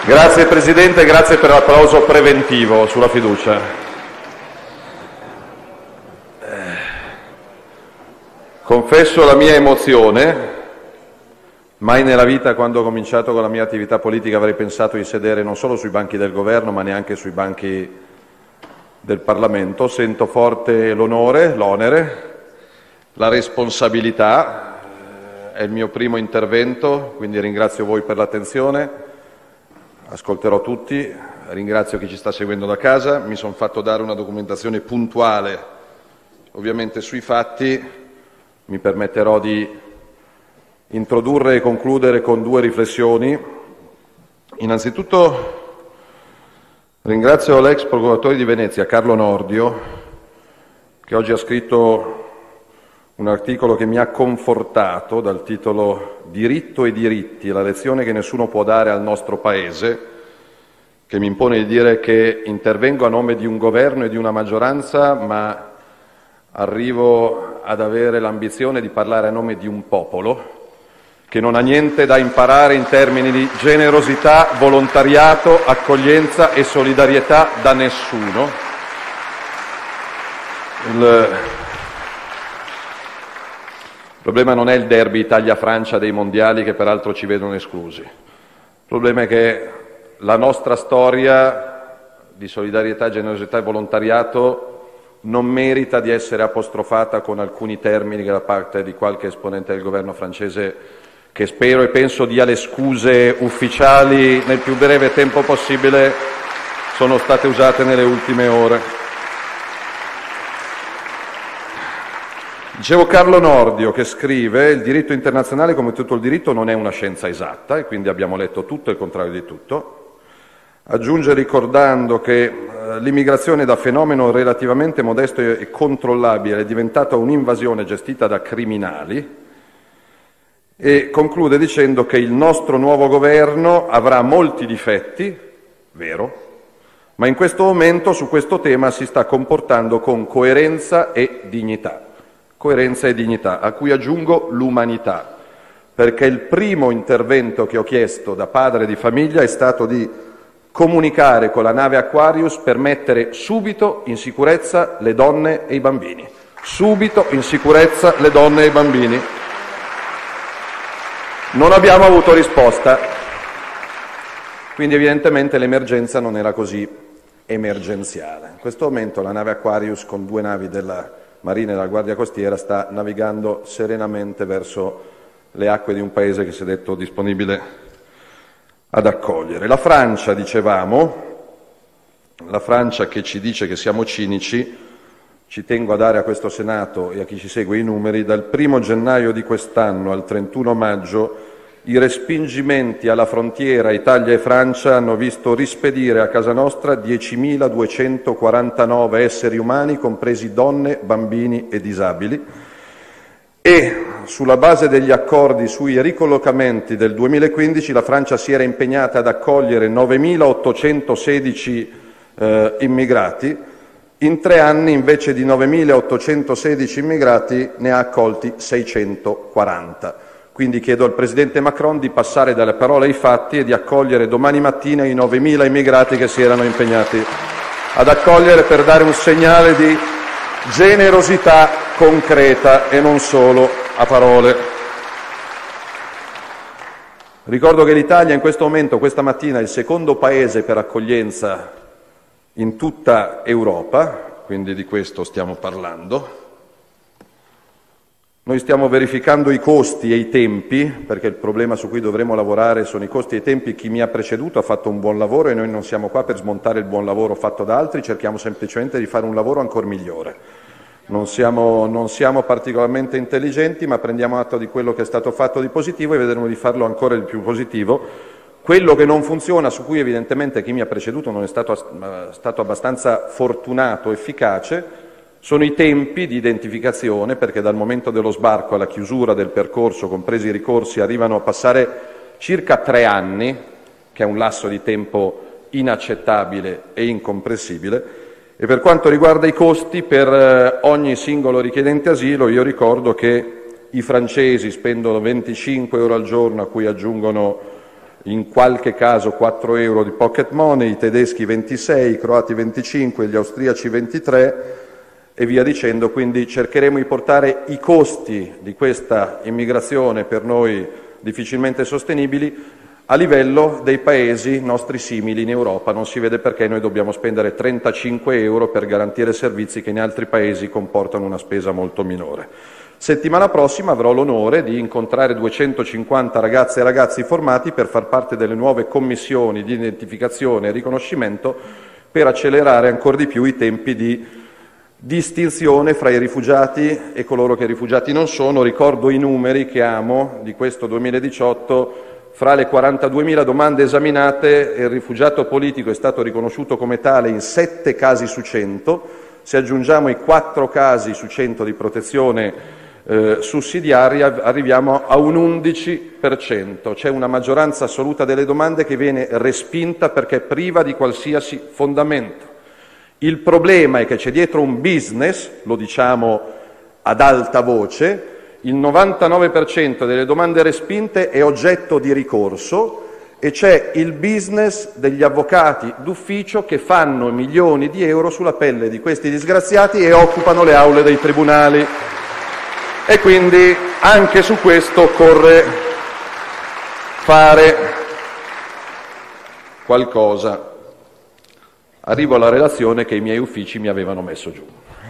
Grazie Presidente, grazie per l'applauso preventivo sulla fiducia. Confesso la mia emozione. Mai nella vita, quando ho cominciato con la mia attività politica, avrei pensato di sedere non solo sui banchi del Governo, ma neanche sui banchi del Parlamento. Sento forte l'onore, l'onere, la responsabilità. È il mio primo intervento, quindi ringrazio voi per l'attenzione. Ascolterò tutti, ringrazio chi ci sta seguendo da casa. Mi sono fatto dare una documentazione puntuale, ovviamente sui fatti. Mi permetterò di introdurre e concludere con due riflessioni. Innanzitutto ringrazio l'ex procuratore di Venezia, Carlo Nordio, che oggi ha scritto un articolo che mi ha confortato dal titolo Diritto e diritti, la lezione che nessuno può dare al nostro Paese, che mi impone di dire che intervengo a nome di un governo e di una maggioranza, ma arrivo ad avere l'ambizione di parlare a nome di un popolo che non ha niente da imparare in termini di generosità, volontariato, accoglienza e solidarietà da nessuno. Il problema non è il derby Italia-Francia dei mondiali, che peraltro ci vedono esclusi. Il problema è che la nostra storia di solidarietà, generosità e volontariato non merita di essere apostrofata con alcuni termini che da parte di qualche esponente del governo francese, che spero e penso dia le scuse ufficiali nel più breve tempo possibile, sono state usate nelle ultime ore. Dicevo Carlo Nordio, che scrive: il diritto internazionale, come tutto il diritto, non è una scienza esatta, e quindi abbiamo letto tutto e il contrario di tutto. Aggiunge ricordando che l'immigrazione, da fenomeno relativamente modesto e controllabile, è diventata un'invasione gestita da criminali, e conclude dicendo che il nostro nuovo governo avrà molti difetti, vero, ma in questo momento su questo tema si sta comportando con coerenza e dignità. Coerenza e dignità, a cui aggiungo l'umanità, perché il primo intervento che ho chiesto da padre di famiglia è stato di comunicare con la nave Aquarius per mettere subito in sicurezza le donne e i bambini. Subito in sicurezza le donne e i bambini. Non abbiamo avuto risposta, quindi evidentemente l'emergenza non era così emergenziale. In questo momento la nave Aquarius, con due navi della Marina e della Guardia Costiera, sta navigando serenamente verso le acque di un paese che si è detto disponibile ad accogliere. La Francia, dicevamo, la Francia che ci dice che siamo cinici. Ci tengo a dare a questo Senato e a chi ci segue i numeri. Dal 1° gennaio di quest'anno al 31 maggio i respingimenti alla frontiera Italia e Francia hanno visto rispedire a casa nostra 10.249 esseri umani, compresi donne, bambini e disabili, e sulla base degli accordi sui ricollocamenti del 2015 la Francia si era impegnata ad accogliere 9.816 immigrati. In 3 anni, invece di 9.816 immigrati, ne ha accolti 640. Quindi chiedo al Presidente Macron di passare dalle parole ai fatti e di accogliere domani mattina i 9.000 immigrati che si erano impegnati ad accogliere, per dare un segnale di generosità concreta e non solo a parole. Ricordo che l'Italia in questo momento, questa mattina, è il secondo paese per accoglienza in tutta Europa, quindi di questo stiamo parlando. Noi stiamo verificando i costi e i tempi, perché il problema su cui dovremo lavorare sono i costi e i tempi. Chi mi ha preceduto ha fatto un buon lavoro e noi non siamo qua per smontare il buon lavoro fatto da altri, cerchiamo semplicemente di fare un lavoro ancora migliore. Non siamo particolarmente intelligenti, ma prendiamo atto di quello che è stato fatto di positivo e vedremo di farlo ancora di più positivo. Quello che non funziona, su cui evidentemente chi mi ha preceduto non è stato abbastanza fortunato, efficace, sono i tempi di identificazione, perché dal momento dello sbarco alla chiusura del percorso, compresi i ricorsi, arrivano a passare circa 3 anni, che è un lasso di tempo inaccettabile e incomprensibile. E per quanto riguarda i costi per ogni singolo richiedente asilo, io ricordo che i francesi spendono 25 euro al giorno, a cui aggiungono in qualche caso 4 euro di pocket money, i tedeschi 26, i croati 25, gli austriaci 23 e via dicendo. Quindi cercheremo di portare i costi di questa immigrazione per noi difficilmente sostenibili a livello dei paesi nostri simili in Europa. Non si vede perché noi dobbiamo spendere 35 euro per garantire servizi che in altri paesi comportano una spesa molto minore. Settimana prossima avrò l'onore di incontrare 250 ragazze e ragazzi formati per far parte delle nuove commissioni di identificazione e riconoscimento per accelerare ancora di più i tempi di distinzione fra i rifugiati e coloro che rifugiati non sono. Ricordo i numeri che amo di questo 2018. Fra le 42.000 domande esaminate, il rifugiato politico è stato riconosciuto come tale in 7 casi su 100. Se aggiungiamo i 4 casi su 100 di protezione sussidiaria, arriviamo a un 11%. C'è una maggioranza assoluta delle domande che viene respinta perché priva di qualsiasi fondamento. Il problema è che c'è dietro un business, lo diciamo ad alta voce. Il 99% delle domande respinte è oggetto di ricorso e c'è il business degli avvocati d'ufficio che fanno milioni di euro sulla pelle di questi disgraziati e occupano le aule dei tribunali. E quindi anche su questo occorre fare qualcosa. Arrivo alla relazione che i miei uffici mi avevano messo giù.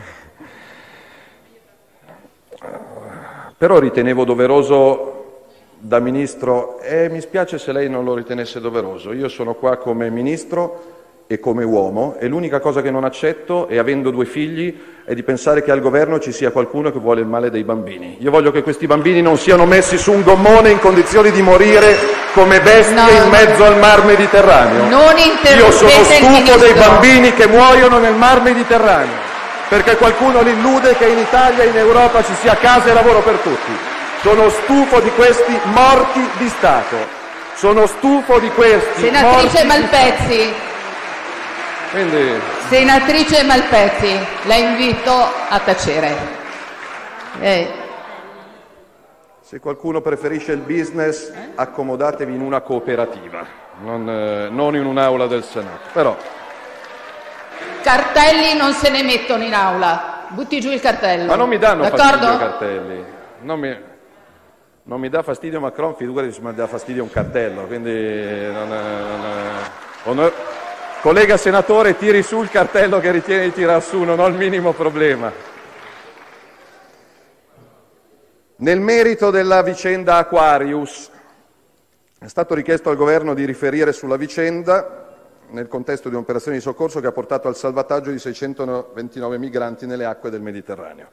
Però ritenevo doveroso da Ministro, mi spiace se lei non lo ritenesse doveroso, io sono qua come Ministro e come uomo e l'unica cosa che non accetto, e avendo 2 figli, è di pensare che al governo ci sia qualcuno che vuole il male dei bambini. Io voglio che questi bambini non siano messi su un gommone in condizioni di morire come bestie in mezzo al Mar Mediterraneo. Io sono stufo dei bambini che muoiono nel Mar Mediterraneo, perché qualcuno li illude che in Italia e in Europa ci sia casa e lavoro per tutti. Sono stufo di questi morti di Stato. Sono stufo di questi Senatrice Malpezzi. Quindi... Senatrice Malpezzi, la invito a tacere. Se qualcuno preferisce il business, accomodatevi in una cooperativa, non in un'aula del Senato. Però... Cartelli non se ne mettono in aula. Butti giù il cartello. Ma non mi danno d'accordo? Fastidio i cartelli. Non mi dà fastidio Macron, figurati se mi dà fastidio un cartello. Quindi collega senatore, tiri su il cartello che ritiene di tirar su, non ho il minimo problema. Nel merito della vicenda Aquarius, è stato richiesto al Governo di riferire sulla vicenda nel contesto di un'operazione di soccorso che ha portato al salvataggio di 629 migranti nelle acque del Mediterraneo.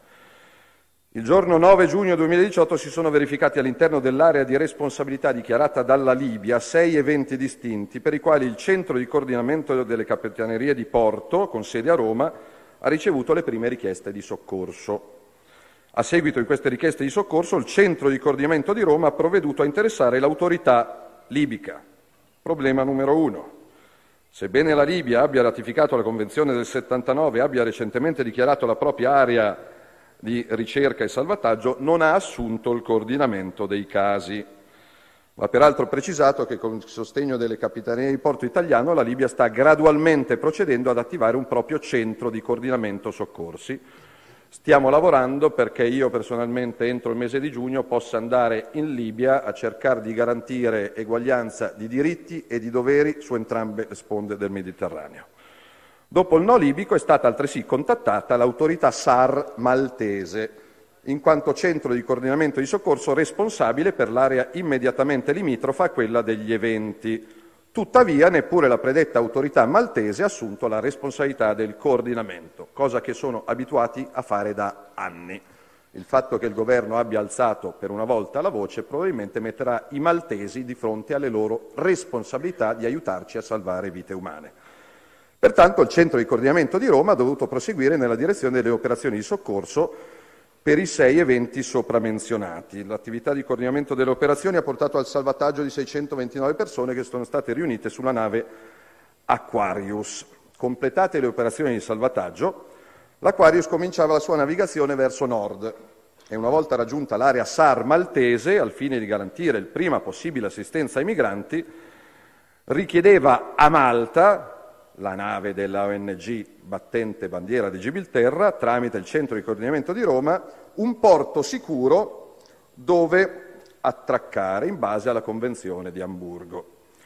Il giorno 9 giugno 2018 si sono verificati all'interno dell'area di responsabilità dichiarata dalla Libia 6 eventi distinti per i quali il centro di coordinamento delle capitanerie di porto, con sede a Roma, ha ricevuto le prime richieste di soccorso. A seguito di queste richieste di soccorso, il centro di coordinamento di Roma ha provveduto a interessare l'autorità libica. Problema numero 1. Sebbene la Libia abbia ratificato la Convenzione del 79 e abbia recentemente dichiarato la propria area di ricerca e salvataggio, non ha assunto il coordinamento dei casi. Va peraltro precisato che con il sostegno delle capitanerie di porto italiano la Libia sta gradualmente procedendo ad attivare un proprio centro di coordinamento soccorsi. Stiamo lavorando perché io personalmente entro il mese di giugno possa andare in Libia a cercare di garantire eguaglianza di diritti e di doveri su entrambe le sponde del Mediterraneo. Dopo il no libico è stata altresì contattata l'autorità SAR maltese, in quanto centro di coordinamento di soccorso responsabile per l'area immediatamente limitrofa a quella degli eventi. Tuttavia neppure la predetta autorità maltese ha assunto la responsabilità del coordinamento, cosa che sono abituati a fare da anni. Il fatto che il governo abbia alzato per una volta la voce probabilmente metterà i maltesi di fronte alle loro responsabilità di aiutarci a salvare vite umane. Pertanto il centro di coordinamento di Roma ha dovuto proseguire nella direzione delle operazioni di soccorso per i 6 eventi sopra menzionati. L'attività di coordinamento delle operazioni ha portato al salvataggio di 629 persone che sono state riunite sulla nave Aquarius. Completate le operazioni di salvataggio, l'Aquarius cominciava la sua navigazione verso nord e una volta raggiunta l'area SAR maltese, al fine di garantire il prima possibile assistenza ai migranti, richiedeva a Malta, la nave della ONG battente bandiera di Gibilterra, tramite il centro di coordinamento di Roma, un porto sicuro dove attraccare in base alla Convenzione di Amburgo.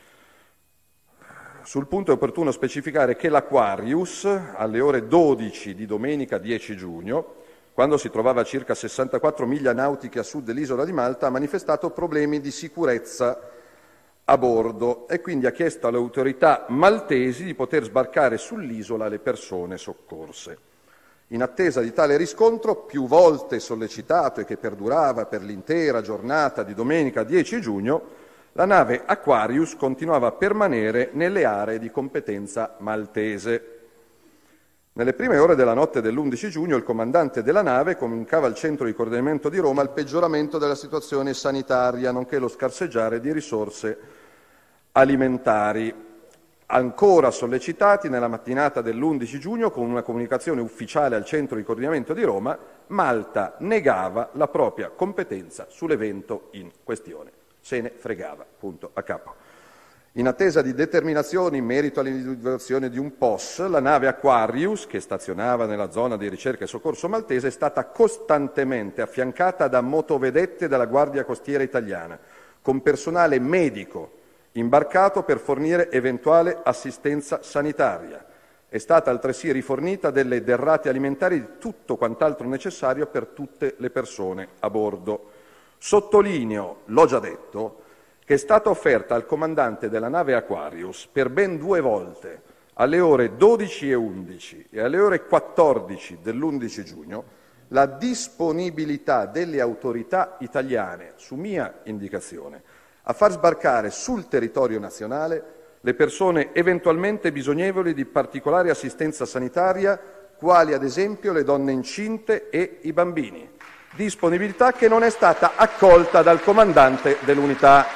Sul punto è opportuno specificare che l'Aquarius, alle ore 12 di domenica 10 giugno, quando si trovava a circa 64 miglia nautiche a sud dell'isola di Malta, ha manifestato problemi di sicurezza a bordo e quindi ha chiesto alle autorità maltesi di poter sbarcare sull'isola le persone soccorse. In attesa di tale riscontro, più volte sollecitato e che perdurava per l'intera giornata di domenica 10 giugno, la nave Aquarius continuava a permanere nelle aree di competenza maltese. Nelle prime ore della notte dell'11 giugno il comandante della nave comunicava al centro di coordinamento di Roma il peggioramento della situazione sanitaria, nonché lo scarseggiare di risorse alimentari. Ancora sollecitati nella mattinata dell'11 giugno, con una comunicazione ufficiale al centro di coordinamento di Roma, Malta negava la propria competenza sull'evento in questione. Se ne fregava, punto a capo. In attesa di determinazioni in merito all'individuazione di un POS, la nave Aquarius, che stazionava nella zona di ricerca e soccorso maltese, è stata costantemente affiancata da motovedette della Guardia Costiera italiana, con personale medico imbarcato per fornire eventuale assistenza sanitaria. È stata altresì rifornita delle derrate alimentari di tutto quant'altro necessario per tutte le persone a bordo. Sottolineo, l'ho già detto, che è stata offerta al comandante della nave Aquarius per ben 2 volte, alle ore 12:11 e alle ore 14 dell'11 giugno, la disponibilità delle autorità italiane, su mia indicazione, a far sbarcare sul territorio nazionale le persone eventualmente bisognevoli di particolare assistenza sanitaria, quali ad esempio le donne incinte e i bambini. Disponibilità che non è stata accolta dal comandante dell'unità.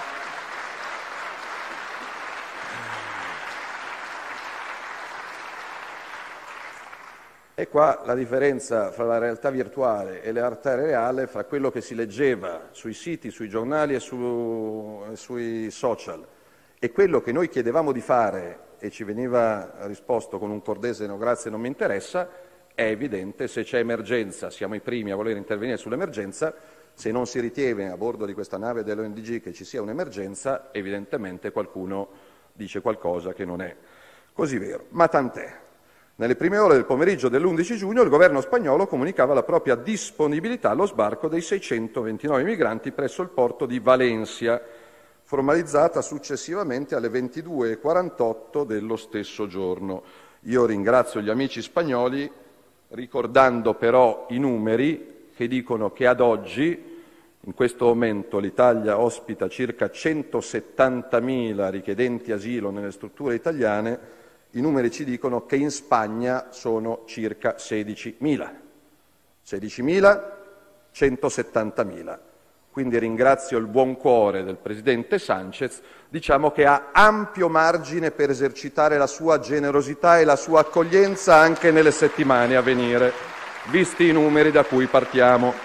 E qua la differenza fra la realtà virtuale e la realtà reale, fra quello che si leggeva sui siti, sui giornali e sui social, e quello che noi chiedevamo di fare e ci veniva risposto con un cordese no grazie non mi interessa, è evidente. Se c'è emergenza siamo i primi a voler intervenire sull'emergenza, se non si ritiene a bordo di questa nave dell'ONG che ci sia un'emergenza, evidentemente qualcuno dice qualcosa che non è così vero. Ma tant'è. Nelle prime ore del pomeriggio dell'11 giugno il governo spagnolo comunicava la propria disponibilità allo sbarco dei 629 migranti presso il porto di Valencia, formalizzata successivamente alle 22:48 dello stesso giorno. Io ringrazio gli amici spagnoli, ricordando però i numeri che dicono che ad oggi, in questo momento, l'Italia ospita circa 170.000 richiedenti asilo nelle strutture italiane. I numeri ci dicono che in Spagna sono circa 16.000. 16.000, 170.000. Quindi ringrazio il buon cuore del Presidente Sánchez, diciamo che ha ampio margine per esercitare la sua generosità e la sua accoglienza anche nelle settimane a venire, visti i numeri da cui partiamo.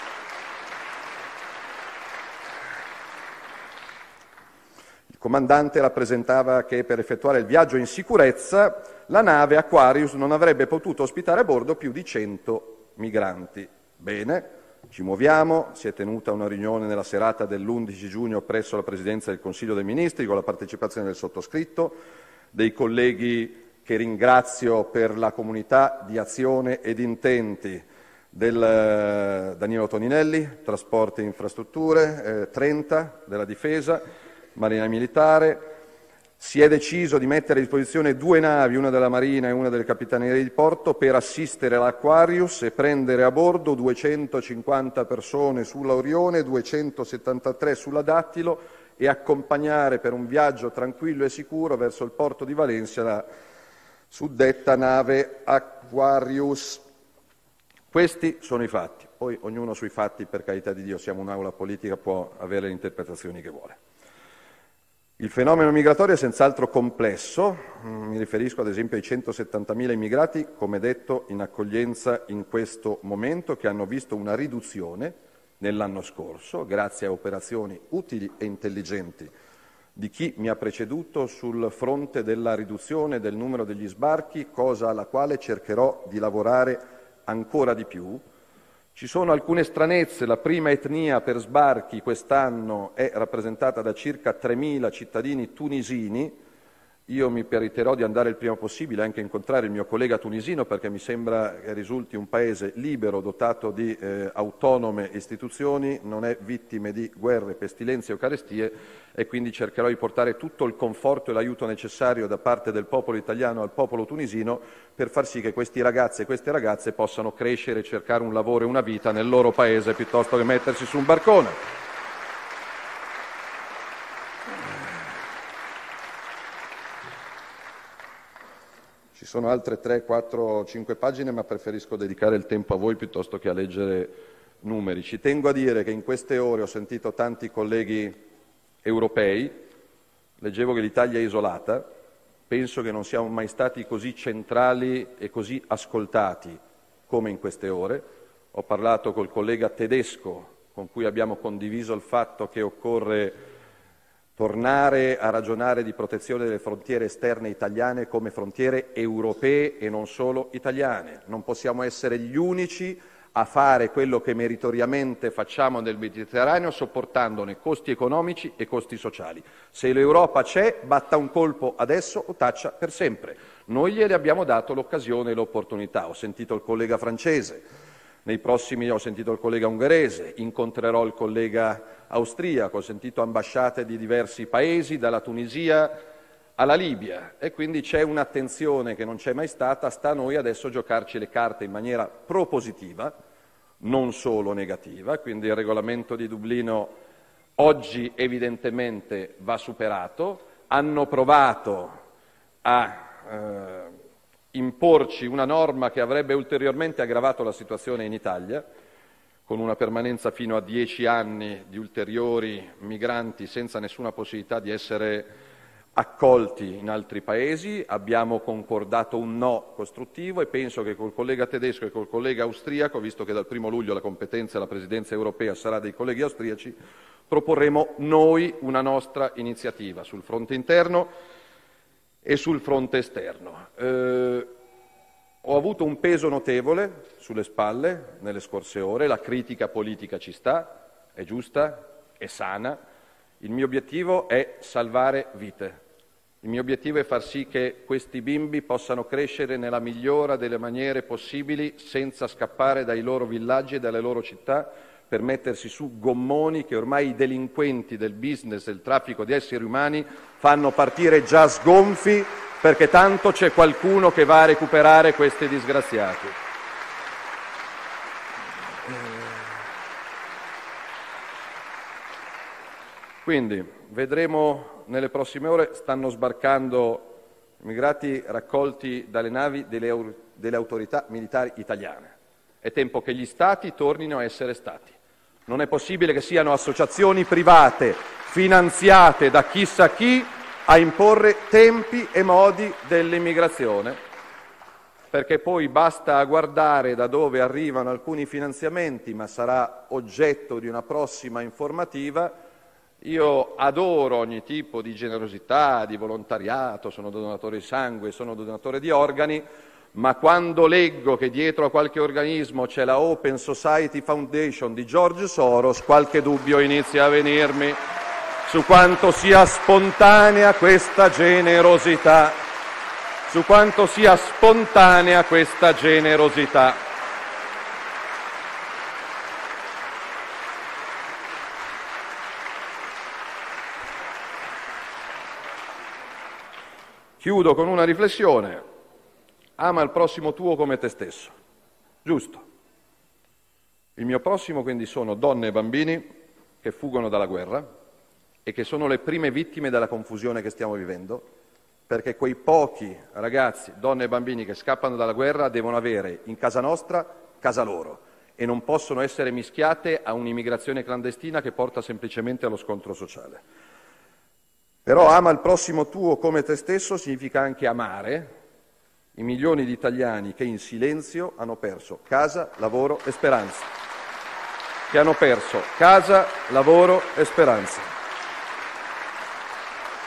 Il comandante rappresentava che per effettuare il viaggio in sicurezza la nave Aquarius non avrebbe potuto ospitare a bordo più di 100 migranti. Bene, ci muoviamo, si è tenuta una riunione nella serata dell'11 giugno presso la Presidenza del Consiglio dei Ministri con la partecipazione del sottoscritto, dei colleghi che ringrazio per la comunità di azione ed intenti, del Danilo Toninelli, Trasporti e Infrastrutture, 30 della Difesa, Marina Militare. Si è deciso di mettere a disposizione 2 navi, una della Marina e una delle Capitanerie di Porto, per assistere l'Aquarius e prendere a bordo 250 persone sulla Orione, 273 sulla Dattilo e accompagnare per un viaggio tranquillo e sicuro verso il porto di Valencia la suddetta nave Aquarius. Questi sono i fatti. Poi ognuno sui fatti, per carità di Dio, siamo un'aula politica, può avere le interpretazioni che vuole. Il fenomeno migratorio è senz'altro complesso, mi riferisco ad esempio ai 170.000 immigrati, come detto, in accoglienza in questo momento, che hanno visto una riduzione nell'anno scorso, grazie a operazioni utili e intelligenti di chi mi ha preceduto sul fronte della riduzione del numero degli sbarchi, cosa alla quale cercherò di lavorare ancora di più. Ci sono alcune stranezze: la prima etnia per sbarchi quest'anno è rappresentata da circa 3.000 cittadini tunisini. Io mi periterò di andare il prima possibile anche a incontrare il mio collega tunisino, perché mi sembra che risulti un paese libero, dotato di autonome istituzioni, non è vittime di guerre, pestilenze o carestie, e quindi cercherò di portare tutto il conforto e l'aiuto necessario da parte del popolo italiano al popolo tunisino per far sì che questi ragazzi e queste ragazze possano crescere e cercare un lavoro e una vita nel loro paese piuttosto che mettersi su un barcone. Ci sono altre 3, 4, 5 pagine, ma preferisco dedicare il tempo a voi piuttosto che a leggere numeri. Ci tengo a dire che in queste ore ho sentito tanti colleghi europei, leggevo che l'Italia è isolata, penso che non siamo mai stati così centrali e così ascoltati come in queste ore. Ho parlato col collega tedesco, con cui abbiamo condiviso il fatto che occorre tornare a ragionare di protezione delle frontiere esterne italiane come frontiere europee e non solo italiane. Non possiamo essere gli unici a fare quello che meritoriamente facciamo nel Mediterraneo, sopportandone costi economici e costi sociali. Se l'Europa c'è, batta un colpo adesso o taccia per sempre. Noi gliene abbiamo dato l'occasione e l'opportunità. Ho sentito il collega francese, nei prossimi ho sentito il collega ungherese, incontrerò il collega austriaco, ho sentito ambasciate di diversi paesi, dalla Tunisia alla Libia, e quindi c'è un'attenzione che non c'è mai stata. Sta a noi adesso giocarci le carte in maniera propositiva, non solo negativa. Quindi il regolamento di Dublino oggi evidentemente va superato. Hanno provato a imporci una norma che avrebbe ulteriormente aggravato la situazione in Italia, con una permanenza fino a 10 anni di ulteriori migranti senza nessuna possibilità di essere accolti in altri paesi. Abbiamo concordato un no costruttivo e penso che col collega tedesco e col collega austriaco, visto che dal 1° luglio la competenza e la presidenza europea sarà dei colleghi austriaci, proporremo noi una nostra iniziativa sul fronte interno e sul fronte esterno. Ho avuto un peso notevole sulle spalle nelle scorse ore, la critica politica ci sta, è giusta, è sana. Il mio obiettivo è salvare vite. Il mio obiettivo è far sì che questi bimbi possano crescere nella migliore delle maniere possibili, senza scappare dai loro villaggi e dalle loro città per mettersi su gommoni che ormai i delinquenti del business del traffico di esseri umani fanno partire già sgonfi, perché tanto c'è qualcuno che va a recuperare questi disgraziati. Quindi vedremo nelle prossime ore. Stanno sbarcando immigrati raccolti dalle navi delle autorità militari italiane. È tempo che gli Stati tornino a essere Stati. Non è possibile che siano associazioni private finanziate da chissà chi a imporre tempi e modi dell'immigrazione, perché poi basta guardare da dove arrivano alcuni finanziamenti, ma sarà oggetto di una prossima informativa. Io adoro ogni tipo di generosità, di volontariato, sono donatore di sangue, sono donatore di organi, ma quando leggo che dietro a qualche organismo c'è la Open Society Foundation di George Soros, qualche dubbio inizia a venirmi su quanto sia spontanea questa generosità, su quanto sia spontanea questa generosità. Chiudo con una riflessione. Ama il prossimo tuo come te stesso. Giusto. Il mio prossimo quindi sono donne e bambini che fuggono dalla guerra e che sono le prime vittime della confusione che stiamo vivendo, perché quei pochi ragazzi, donne e bambini che scappano dalla guerra devono avere in casa nostra casa loro e non possono essere mischiate a un'immigrazione clandestina che porta semplicemente allo scontro sociale. Però ama il prossimo tuo come te stesso significa anche amare i milioni di italiani che in silenzio hanno perso casa, lavoro e speranza. Che hanno perso casa, lavoro e speranza.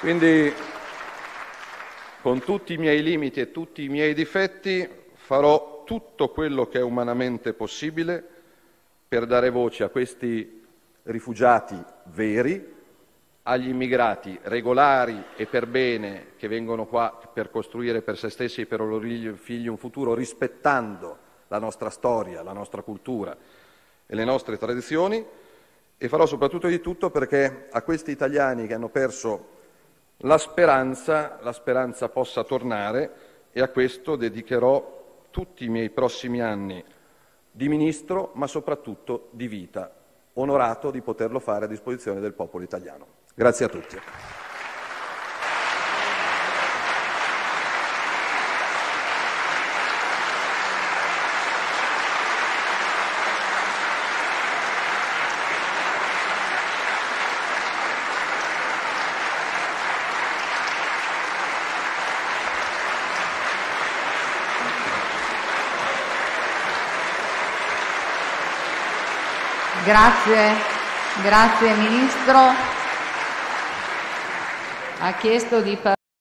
Quindi, con tutti i miei limiti e tutti i miei difetti, farò tutto quello che è umanamente possibile per dare voce a questi rifugiati veri, agli immigrati regolari e per bene che vengono qua per costruire per se stessi e per i loro figli un futuro rispettando la nostra storia, la nostra cultura e le nostre tradizioni, e farò soprattutto di tutto perché a questi italiani che hanno perso la speranza possa tornare, e a questo dedicherò tutti i miei prossimi anni di ministro, ma soprattutto di vita, onorato di poterlo fare a disposizione del popolo italiano. Grazie a tutti. Grazie Ministro. Ha chiesto di parlare